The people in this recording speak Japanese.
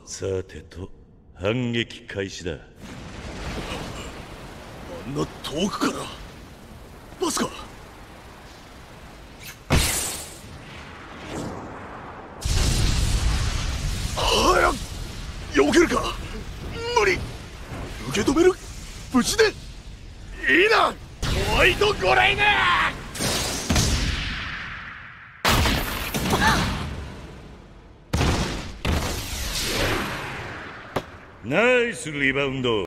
さてと反撃開始だ。 あんな遠くからまさか。早っ避けるか。無理。受け止める。無事でいいな。ホワイトゴレイヌ。 ナイスリバウンド。